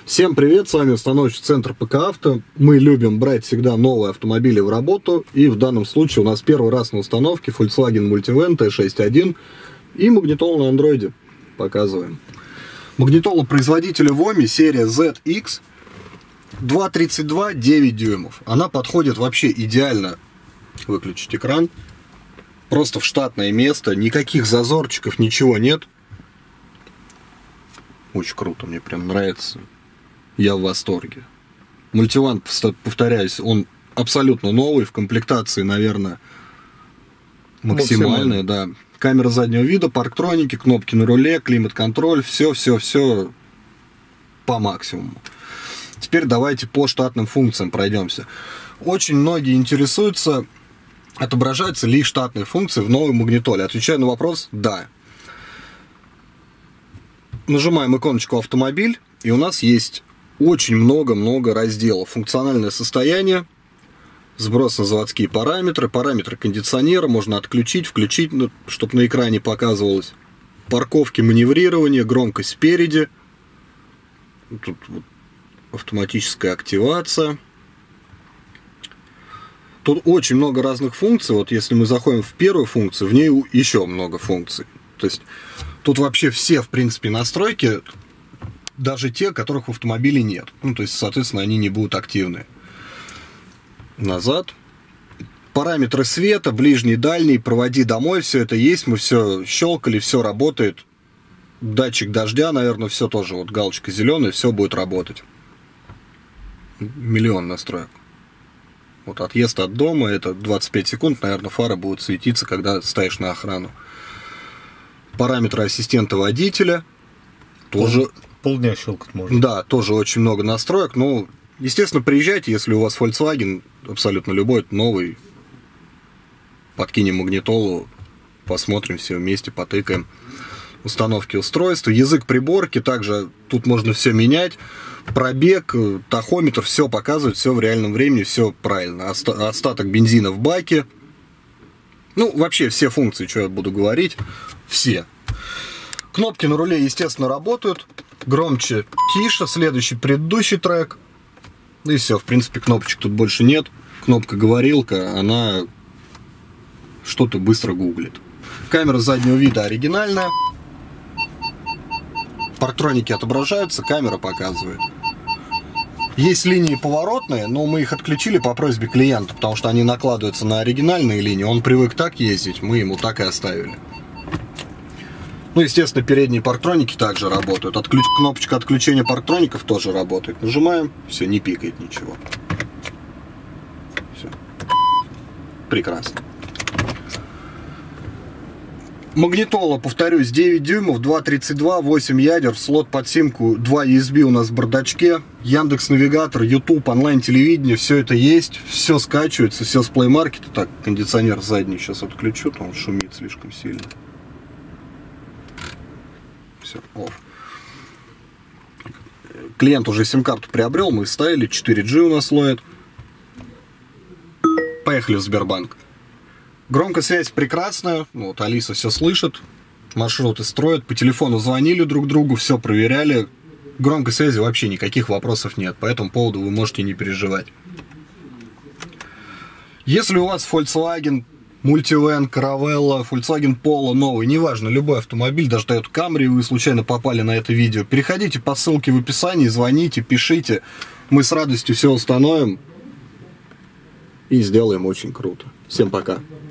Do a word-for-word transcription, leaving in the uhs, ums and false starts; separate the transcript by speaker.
Speaker 1: Всем привет, с вами установочный центр ПК Авто. Мы любим брать всегда новые автомобили в работу. И в данном случае у нас первый раз на установке Volkswagen Multivan Т шесть один и магнитола на андроиде. Показываем. Магнитола производителя Воми, серия зет икс, два тридцать два, девять дюймов. Она подходит вообще идеально. Выключить экран. Просто в штатное место. Никаких зазорчиков, ничего нет. Очень круто, мне прям нравится. Я в восторге. Мультиван, повторяюсь, он абсолютно новый, в комплектации, наверное, максимальная, да. Камера заднего вида, парктроники, кнопки на руле, климат-контроль, все-все-все по максимуму. Теперь давайте по штатным функциям пройдемся. Очень многие интересуются, отображаются ли штатные функции в новой магнитоле. Отвечаю на вопрос – да. Нажимаем иконочку «Автомобиль», и у нас есть очень много-много разделов. Функциональное состояние, сброс на заводские параметры, параметры кондиционера, можно отключить, включить, чтобы на экране показывалось. Парковки, маневрирование, громкость спереди. Тут вот автоматическая активация. Тут очень много разных функций. Вот если мы заходим в первую функцию, в ней еще много функций. То есть тут вообще все, в принципе, настройки, даже те, которых в автомобиле нет. Ну, то есть, соответственно, они не будут активны. Назад. Параметры света, ближний, дальний, проводи домой, все это есть. Мы все щелкали, все работает. Датчик дождя, наверное, все тоже. Вот галочка зеленая, все будет работать. Миллион настроек. Вот отъезд от дома, это двадцать пять секунд, наверное, фары будут светиться, когда ставишь на охрану. Параметры ассистента водителя. Тоже...
Speaker 2: Полдня щелкать можно.
Speaker 1: Да, тоже очень много настроек. Но, естественно, приезжайте, если у вас Volkswagen, абсолютно любой, новый. Подкинем магнитолу, посмотрим все вместе, потыкаем. Установки устройства. Язык приборки, также тут можно все менять. Пробег, тахометр, все показывает, все в реальном времени, все правильно. Остаток бензина в баке. Ну, вообще все функции, что я буду говорить, все. Кнопки на руле, естественно, работают. Громче, тише, следующий, предыдущий трек. И все, в принципе, кнопочек тут больше нет. Кнопка говорилка, она что-то быстро гуглит. Камера заднего вида оригинальная. Парктроники отображаются, камера показывает. Есть линии поворотные, но мы их отключили по просьбе клиента, потому что они накладываются на оригинальные линии. Он привык так ездить, мы ему так и оставили. Ну, естественно, передние парктроники также работают. Отключ... Кнопочка отключения парктроников тоже работает. Нажимаем, все, не пикает ничего. Все. Прекрасно. Магнитола, повторюсь, девять дюймов, два тридцать два, восемь ядер, слот под симку, два ю эс би у нас в бардачке, Яндекс.Навигатор, YouTube, онлайн-телевидение, все это есть, все скачивается, все с Play Market. Так, кондиционер задний сейчас отключу, там он шумит слишком сильно. Все, off. Клиент уже сим-карту приобрел, мы ставили, четыре джи у нас ловит. Поехали в Сбербанк. Громкая связь прекрасная, вот Алиса все слышит, маршруты строят, по телефону звонили друг другу, все проверяли. Громкой связи вообще никаких вопросов нет, по этому поводу вы можете не переживать. Если у вас Volkswagen Multivan, Caravella, Volkswagen Polo новый, неважно, любой автомобиль, даже Toyota Camry, вы случайно попали на это видео, переходите по ссылке в описании, звоните, пишите, мы с радостью все установим и сделаем очень круто. Всем пока!